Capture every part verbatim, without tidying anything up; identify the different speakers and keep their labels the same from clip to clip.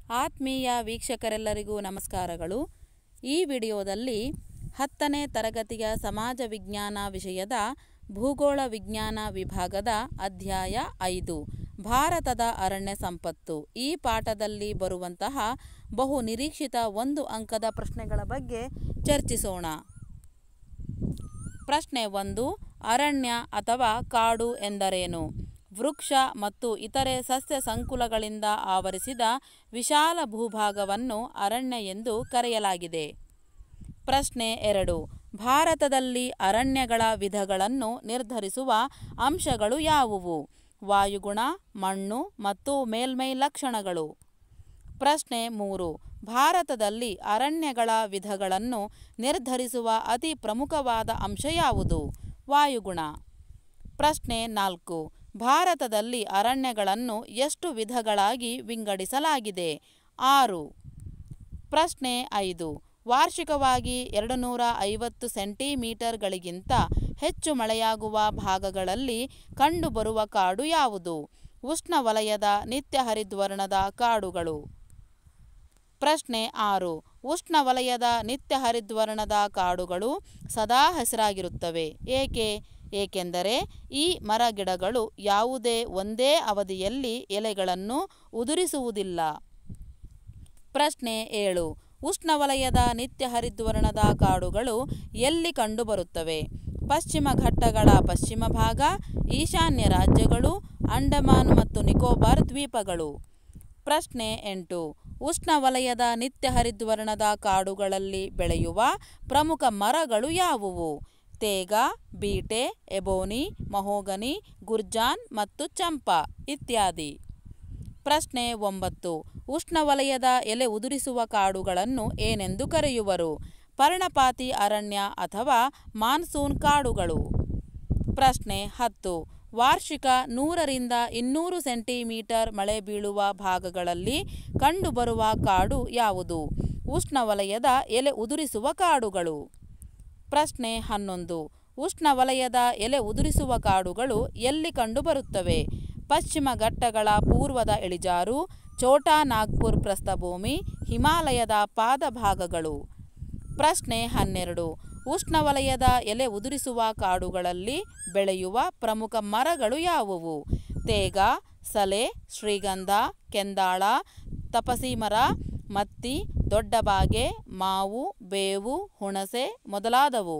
Speaker 1: ಆತ್ಮೀಯ ವೀಕ್ಷಕರೆಲ್ಲರಿಗೂ ನಮಸ್ಕಾರಗಳು. ಈ ವಿಡಿಯೋದಲ್ಲಿ ಹತ್ತನೇ ತರಗತಿಯ ಸಮಾಜ ವಿಜ್ಞಾನ ವಿಷಯದ ಭೂಗೋಳ ವಿಜ್ಞಾನ ವಿಭಾಗದ ಅಧ್ಯಾಯ ಐದು ಭಾರತದ ಅರಣ್ಯ ಸಂಪತ್ತು ಈ ಪಾಠದಲ್ಲಿ ಬರುವಂತಹ ಬಹು ನಿರೀಕ್ಷಿತ ಒಂದು ಅಂಕದ ಪ್ರಶ್ನೆಗಳ ಬಗ್ಗೆ ಚರ್ಚಿಸೋಣ. ಪ್ರಶ್ನೆ ಒಂದು, ಅರಣ್ಯ ಅಥವಾ ಕಾಡು ಎಂದರೇನು? ವೃಕ್ಷ ಮತ್ತು ಇತರೆ ಸಸ್ಯ ಸಂಕುಲಗಳಿಂದ ಆವರಿಸಿದ ವಿಶಾಲ ಭೂಭಾಗವನ್ನು ಅರಣ್ಯ ಎಂದು ಕರೆಯಲಾಗಿದೆ. ಪ್ರಶ್ನೆ ಎರಡು, ಭಾರತದಲ್ಲಿ ಅರಣ್ಯಗಳ ವಿಧಗಳನ್ನು ನಿರ್ಧರಿಸುವ ಅಂಶಗಳು ಯಾವುವು? ವಾಯುಗುಣ, ಮಣ್ಣು ಮತ್ತು ಮೇಲ್ಮೈ ಲಕ್ಷಣಗಳು. ಪ್ರಶ್ನೆ ಮೂರು, ಭಾರತದಲ್ಲಿ ಅರಣ್ಯಗಳ ವಿಧಗಳನ್ನು ನಿರ್ಧರಿಸುವ ಅತಿ ಪ್ರಮುಖವಾದ ಅಂಶ ಯಾವುದು? ವಾಯುಗುಣ. ಪ್ರಶ್ನೆ ನಾಲ್ಕು, ಭಾರತದಲ್ಲಿ ಅರಣ್ಯಗಳನ್ನು ಎಷ್ಟು ವಿಧಗಳಾಗಿ ವಿಂಗಡಿಸಲಾಗಿದೆ? ಆರು. ಪ್ರಶ್ನೆ ಐದು, ವಾರ್ಷಿಕವಾಗಿ ಎರಡು ನೂರ ಐವತ್ತು ಸೆಂಟಿಮೀಟರ್ಗಳಿಗಿಂತ ಹೆಚ್ಚು ಮಳೆಯಾಗುವ ಭಾಗಗಳಲ್ಲಿ ಕಂಡುಬರುವ ಕಾಡು ಯಾವುದು? ಉಷ್ಣವಲಯದ ನಿತ್ಯ ಹರಿದ್ವರ್ಣದ ಕಾಡುಗಳು. ಪ್ರಶ್ನೆ ಆರು, ಉಷ್ಣವಲಯದ ನಿತ್ಯ ಹರಿದ್ವರ್ಣದ ಕಾಡುಗಳು ಸದಾ ಹಸಿರಾಗಿರುತ್ತವೆ. ಏಕೆ? ಏಕೆಂದರೆ ಈ ಮರಗಿಡಗಳು ಯಾವುದೇ ಒಂದೇ ಅವಧಿಯಲ್ಲಿ ಎಲೆಗಳನ್ನು ಉದುರಿಸುವುದಿಲ್ಲ. ಪ್ರಶ್ನೆ ಏಳು, ಉಷ್ಣವಲಯದ ನಿತ್ಯ ಹರಿದ್ವರ್ಣದ ಕಾಡುಗಳು ಎಲ್ಲಿ ಕಂಡುಬರುತ್ತವೆ? ಪಶ್ಚಿಮ ಘಟ್ಟಗಳ ಪಶ್ಚಿಮ ಭಾಗ, ಈಶಾನ್ಯ ರಾಜ್ಯಗಳು, ಅಂಡಮಾನ್ ಮತ್ತು ನಿಕೋಬಾರ್ ದ್ವೀಪಗಳು. ಪ್ರಶ್ನೆ ಎಂಟು, ಉಷ್ಣವಲಯದ ನಿತ್ಯ ಹರಿದ್ವರ್ಣದ ಕಾಡುಗಳಲ್ಲಿ ಬೆಳೆಯುವ ಪ್ರಮುಖ ಮರಗಳು ಯಾವುವು? ತೇಗ, ಬೀಟೆ, ಎಬೋನಿ, ಮಹೋಗನಿ, ಗುರ್ಜಾನ್ ಮತ್ತು ಚಂಪಾ ಇತ್ಯಾದಿ. ಪ್ರಶ್ನೆ ಒಂಬತ್ತು, ಉಷ್ಣವಲಯದ ಎಲೆ ಉದುರಿಸುವ ಕಾಡುಗಳನ್ನು ಏನೆಂದು ಕರೆಯುವರು? ಪರ್ಣಪಾತಿ ಅರಣ್ಯ ಅಥವಾ ಮಾನ್ಸೂನ್ ಕಾಡುಗಳು. ಪ್ರಶ್ನೆ ಹತ್ತು, ವಾರ್ಷಿಕ ನೂರರಿಂದ ಇನ್ನೂರು ಸೆಂಟಿಮೀಟರ್ ಮಳೆ ಬೀಳುವ ಭಾಗಗಳಲ್ಲಿ ಕಂಡುಬರುವ ಕಾಡು ಯಾವುದು? ಉಷ್ಣವಲಯದ ಎಲೆ ಉದುರಿಸುವ ಕಾಡುಗಳು. ಪ್ರಶ್ನೆ ಹನ್ನೊಂದು, ಉಷ್ಣವಲಯದ ಎಲೆ ಉದುರಿಸುವ ಕಾಡುಗಳು ಎಲ್ಲಿ ಕಂಡುಬರುತ್ತವೆ? ಪಶ್ಚಿಮ ಘಟ್ಟಗಳ ಪೂರ್ವದ ಇಳಿಜಾರು, ಛೋಟಾ ನಾಗ್ಪುರ್ ಪ್ರಸ್ಥಭೂಮಿ, ಹಿಮಾಲಯದ ಪಾದಭಾಗಗಳು. ಪ್ರಶ್ನೆ ಹನ್ನೆರಡು, ಉಷ್ಣವಲಯದ ಎಲೆ ಉದುರಿಸುವ ಕಾಡುಗಳಲ್ಲಿ ಬೆಳೆಯುವ ಪ್ರಮುಖ ಮರಗಳು ಯಾವುವು? ತೇಗ, ಸಲೆ, ಶ್ರೀಗಂಧ, ಕೆಂದಾಳ, ತಪಸಿ ಮರ, ಮತ್ತಿ, ದೊಡ್ಡಬಾಗೆ, ಮಾವು, ಬೇವು, ಹುಣಸೆ ಮೊದಲಾದವು.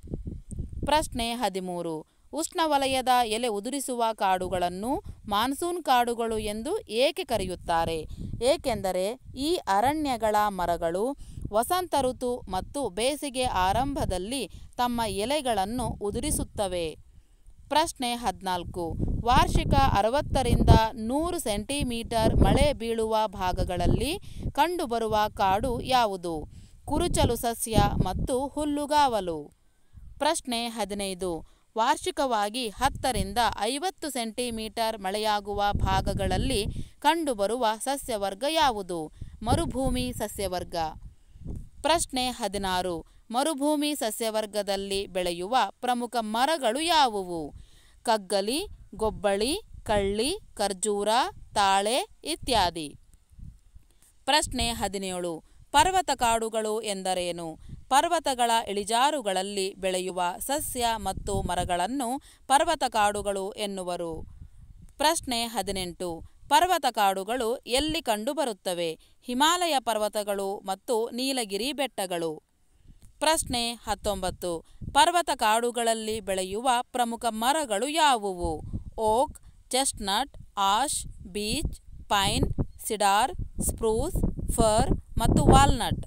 Speaker 1: ಪ್ರಶ್ನೆ ಹದಿಮೂರು, ಉಷ್ಣವಲಯದ ಎಲೆ ಉದುರಿಸುವ ಕಾಡುಗಳನ್ನು ಮಾನ್ಸೂನ್ ಕಾಡುಗಳು ಎಂದು ಏಕೆ ಕರೆಯುತ್ತಾರೆ? ಏಕೆಂದರೆ ಈ ಅರಣ್ಯಗಳ ಮರಗಳು ವಸಂತ ಋತು ಮತ್ತು ಬೇಸಿಗೆ ಆರಂಭದಲ್ಲಿ ತಮ್ಮ ಎಲೆಗಳನ್ನು ಉದುರಿಸುತ್ತವೆ. ಪ್ರಶ್ನೆ ಹದಿನಾಲ್ಕು, ವಾರ್ಷಿಕ ಅರವತ್ತರಿಂದ ನೂರು ಸೆಂಟಿಮೀಟರ್ ಮಳೆ ಬೀಳುವ ಭಾಗಗಳಲ್ಲಿ ಕಂಡುಬರುವ ಕಾಡು ಯಾವುದು? ಕುರುಚಲು ಸಸ್ಯ ಮತ್ತು ಹುಲ್ಲುಗಾವಲು. ಪ್ರಶ್ನೆ ಹದಿನೈದು, ವಾರ್ಷಿಕವಾಗಿ ಹತ್ತರಿಂದ ಐವತ್ತು ಸೆಂಟಿಮೀಟರ್ ಮಳೆಯಾಗುವ ಭಾಗಗಳಲ್ಲಿ ಕಂಡುಬರುವ ಸಸ್ಯವರ್ಗ ಯಾವುದು? ಮರುಭೂಮಿ ಸಸ್ಯವರ್ಗ. ಪ್ರಶ್ನೆ ಹದಿನಾರು, ಮರುಭೂಮಿ ಸಸ್ಯವರ್ಗದಲ್ಲಿ ಬೆಳೆಯುವ ಪ್ರಮುಖ ಮರಗಳು ಯಾವುವು? ಕಗ್ಗಲಿ, ಗೊಬ್ಬಳಿ, ಕಳ್ಳಿ, ಖರ್ಜೂರ, ತಾಳೆ ಇತ್ಯಾದಿ. ಪ್ರಶ್ನೆ ಹದಿನೇಳು, ಪರ್ವತ ಕಾಡುಗಳು ಎಂದರೇನು? ಪರ್ವತಗಳ ಇಳಿಜಾರುಗಳಲ್ಲಿ ಬೆಳೆಯುವ ಸಸ್ಯ ಮತ್ತು ಮರಗಳನ್ನು ಪರ್ವತ ಕಾಡುಗಳು ಎನ್ನುವರು. ಪ್ರಶ್ನೆ ಹದಿನೆಂಟು, ಪರ್ವತ ಕಾಡುಗಳು ಎಲ್ಲಿ ಕಂಡುಬರುತ್ತವೆ? ಹಿಮಾಲಯ ಪರ್ವತಗಳು ಮತ್ತು ನೀಲಗಿರಿ ಬೆಟ್ಟಗಳು. ಪ್ರಶ್ನೆ ಹತ್ತೊಂಬತ್ತು, ಪರ್ವತ ಕಾಡುಗಳಲ್ಲಿ ಬೆಳೆಯುವ ಪ್ರಮುಖ ಮರಗಳು ಯಾವುವು? Oak, chestnut, ash, beech, pine, cedar, spruce, fir ಮತ್ತು ವಾಲ್ನಟ್.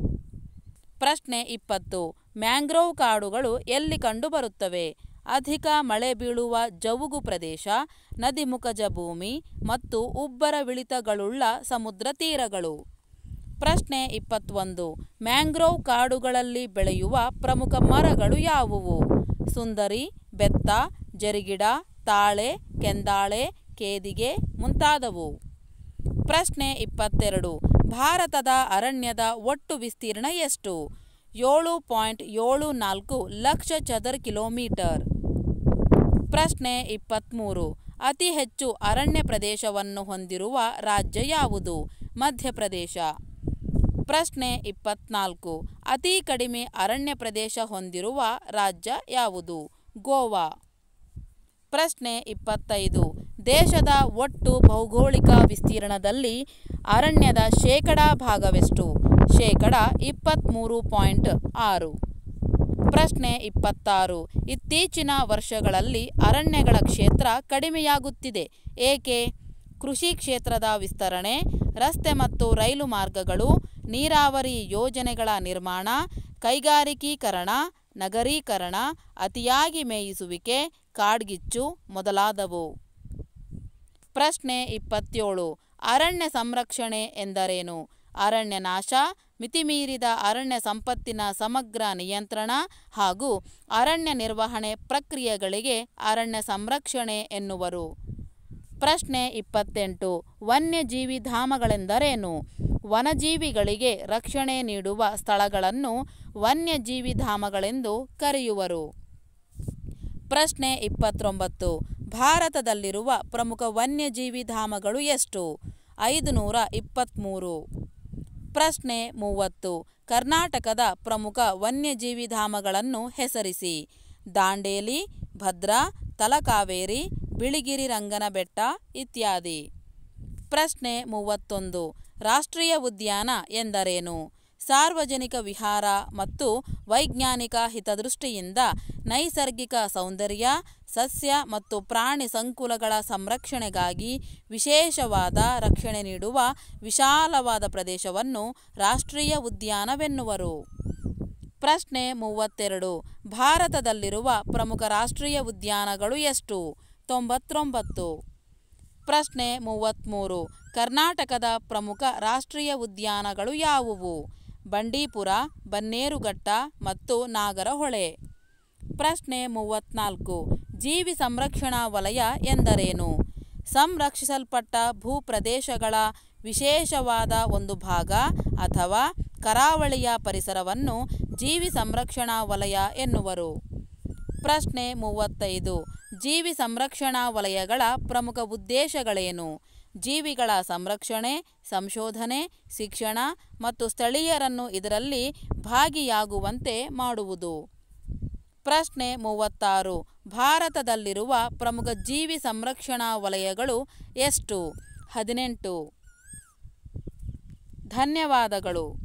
Speaker 1: ಪ್ರಶ್ನೆ ಇಪ್ಪತ್ತು, ಮ್ಯಾಂಗ್ರೋವ್ ಕಾಡುಗಳು ಎಲ್ಲಿ ಕಂಡುಬರುತ್ತವೆ? ಅಧಿಕ ಮಳೆ ಬೀಳುವ ಜವುಗು ಪ್ರದೇಶ, ನದಿಮುಖಜ ಭೂಮಿ ಮತ್ತು ಉಬ್ಬರವಿಳಿತಗಳುಳ್ಳ ಸಮುದ್ರ ತೀರಗಳು. ಪ್ರಶ್ನೆ ಇಪ್ಪತ್ತೊಂದು, ಮ್ಯಾಂಗ್ರೋವ್ ಕಾಡುಗಳಲ್ಲಿ ಬೆಳೆಯುವ ಪ್ರಮುಖ ಮರಗಳು ಯಾವುವು? ಸುಂದರಿ, ಬೆತ್ತ, ಜರಿಗಿಡ, ತಾಳೆ, ಕೆಂದಾಳೆ, ಕೇದಿಗೆ ಮುಂತಾದವು. ಪ್ರಶ್ನೆ ಇಪ್ಪತ್ತೆರಡು, ಭಾರತದ ಅರಣ್ಯದ ಒಟ್ಟು ವಿಸ್ತೀರ್ಣ ಎಷ್ಟು? ಏಳು ಪಾಯಿಂಟ್ ಏಳು ನಾಲ್ಕು ಲಕ್ಷ ಚದರ ಕಿಲೋಮೀಟರ್. ಪ್ರಶ್ನೆ ಇಪ್ಪತ್ತ್ಮೂರು, ಅತಿ ಹೆಚ್ಚು ಅರಣ್ಯ ಪ್ರದೇಶವನ್ನು ಹೊಂದಿರುವ ರಾಜ್ಯ ಯಾವುದು? ಮಧ್ಯಪ್ರದೇಶ. ಪ್ರಶ್ನೆ ಇಪ್ಪತ್ನಾಲ್ಕು. ಅತಿ ಕಡಿಮೆ ಅರಣ್ಯ ಪ್ರದೇಶ ಹೊಂದಿರುವ ರಾಜ್ಯ ಯಾವುದು? ಗೋವಾ. ಪ್ರಶ್ನೆ ಇಪ್ಪತ್ತೈದು. ದೇಶದ ಒಟ್ಟು ಭೌಗೋಳಿಕ ವಿಸ್ತೀರ್ಣದಲ್ಲಿ ಅರಣ್ಯದ ಶೇಕಡ ಭಾಗವೆಷ್ಟು? ಶೇಕಡ ಇಪ್ಪತ್ತ್ಮೂರು ಪಾಯಿಂಟ್ ಆರು. ಪ್ರಶ್ನೆ ಇಪ್ಪತ್ತಾರು. ಇತ್ತೀಚಿನ ವರ್ಷಗಳಲ್ಲಿ ಅರಣ್ಯಗಳ ಕ್ಷೇತ್ರ ಕಡಿಮೆಯಾಗುತ್ತಿದೆ, ಏಕೆ? ಕೃಷಿ ಕ್ಷೇತ್ರದ ವಿಸ್ತರಣೆ, ರಸ್ತೆ ಮತ್ತು ರೈಲು ಮಾರ್ಗಗಳು, ನೀರಾವರಿ ಯೋಜನೆಗಳ ನಿರ್ಮಾಣ, ಕೈಗಾರಿಕೀಕರಣ, ನಗರೀಕರಣ, ಅತಿಯಾಗಿ ಮೇಯಿಸುವಿಕೆ, ಕಾಡ್ಗಿಚ್ಚು ಮೊದಲಾದವು. ಪ್ರಶ್ನೆ ಇಪ್ಪತ್ತೇಳು. ಅರಣ್ಯ ಸಂರಕ್ಷಣೆ ಎಂದರೇನು? ಅರಣ್ಯ ನಾಶ, ಮಿತಿಮೀರಿದ ಅರಣ್ಯ ಸಂಪತ್ತಿನ ಸಮಗ್ರ ನಿಯಂತ್ರಣ ಹಾಗೂ ಅರಣ್ಯ ನಿರ್ವಹಣೆ ಪ್ರಕ್ರಿಯೆಗಳಿಗೆ ಅರಣ್ಯ ಸಂರಕ್ಷಣೆ ಎನ್ನುವರು. ಪ್ರಶ್ನೆ ಇಪ್ಪತ್ತೆಂಟು. ವನ್ಯಜೀವಿ ಧಾಮಗಳೆಂದರೇನು? ವನಜೀವಿಗಳಿಗೆ ರಕ್ಷಣೆ ನೀಡುವ ಸ್ಥಳಗಳನ್ನು ವನ್ಯಜೀವಿ ಧಾಮಗಳೆಂದು ಕರೆಯುವರು. ಪ್ರಶ್ನೆ ಇಪ್ಪತ್ತೊಂಬತ್ತು. ಭಾರತದಲ್ಲಿರುವ ಪ್ರಮುಖ ವನ್ಯಜೀವಿ ಧಾಮಗಳು ಎಷ್ಟು? ಐದುನೂರ ಇಪ್ಪತ್ತ್ಮೂರು. ಪ್ರಶ್ನೆ ಮೂವತ್ತು. ಕರ್ನಾಟಕದ ಪ್ರಮುಖ ವನ್ಯಜೀವಿ ಧಾಮಗಳನ್ನು ಹೆಸರಿಸಿ. ದಾಂಡೇಲಿ, ಭದ್ರಾ, ತಲಕಾವೇರಿ, ಬಿಳಿಗಿರಿ ರಂಗನ ಬೆಟ್ಟ ಇತ್ಯಾದಿ. ಪ್ರಶ್ನೆ ಮೂವತ್ತೊಂದು. ರಾಷ್ಟ್ರೀಯ ಉದ್ಯಾನ ಎಂದರೇನು? ಸಾರ್ವಜನಿಕ ವಿಹಾರ ಮತ್ತು ವೈಜ್ಞಾನಿಕ ಹಿತದೃಷ್ಟಿಯಿಂದ ನೈಸರ್ಗಿಕ ಸೌಂದರ್ಯ, ಸಸ್ಯ ಮತ್ತು ಪ್ರಾಣಿ ಸಂಕುಲಗಳ ಸಂರಕ್ಷಣೆಗಾಗಿ ವಿಶೇಷವಾದ ರಕ್ಷಣೆ ನೀಡುವ ವಿಶಾಲವಾದ ಪ್ರದೇಶವನ್ನು ರಾಷ್ಟ್ರೀಯ ಉದ್ಯಾನವೆನ್ನುವರು. ಪ್ರಶ್ನೆ ಮೂವತ್ತೆರಡು. ಭಾರತದಲ್ಲಿರುವ ಪ್ರಮುಖ ರಾಷ್ಟ್ರೀಯ ಉದ್ಯಾನಗಳು ಎಷ್ಟು? ತೊಂಬತ್ತೊಂಬತ್ತು. ಪ್ರಶ್ನೆ ಮೂವತ್ತ್ಮೂರು. ಕರ್ನಾಟಕದ ಪ್ರಮುಖ ರಾಷ್ಟ್ರೀಯ ಉದ್ಯಾನಗಳು ಯಾವುವು? ಬಂಡೀಪುರ, ಬನ್ನೇರುಘಟ್ಟ ಮತ್ತು ನಾಗರಹೊಳೆ. ಪ್ರಶ್ನೆ ಮೂವತ್ತ್ನಾಲ್ಕು. ಜೀವಿ ಸಂರಕ್ಷಣಾ ವಲಯ ಎಂದರೇನು? ಸಂರಕ್ಷಿಸಲ್ಪಟ್ಟ ಭೂಪ್ರದೇಶಗಳ ವಿಶೇಷವಾದ ಒಂದು ಭಾಗ ಅಥವಾ ಕರಾವಳಿಯ ಪರಿಸರವನ್ನು ಜೀವಿ ಸಂರಕ್ಷಣಾ ವಲಯ ಎನ್ನುವರು. ಪ್ರಶ್ನೆ ಮೂವತ್ತೈದು. ಜೀವಿ ಸಂರಕ್ಷಣಾ ವಲಯಗಳ ಪ್ರಮುಖ ಉದ್ದೇಶಗಳೇನು? ಜೀವಿಗಳ ಸಂರಕ್ಷಣೆ, ಸಂಶೋಧನೆ, ಶಿಕ್ಷಣ ಮತ್ತು ಸ್ಥಳೀಯರನ್ನು ಇದರಲ್ಲಿ ಭಾಗಿಯಾಗುವಂತೆ ಮಾಡುವುದು. ಪ್ರಶ್ನೆ ಮೂವತ್ತಾರು. ಭಾರತದಲ್ಲಿರುವ ಪ್ರಮುಖ ಜೀವಿ ಸಂರಕ್ಷಣಾ ವಲಯಗಳು ಎಷ್ಟು? ಹದಿನೆಂಟು. ಧನ್ಯವಾದಗಳು.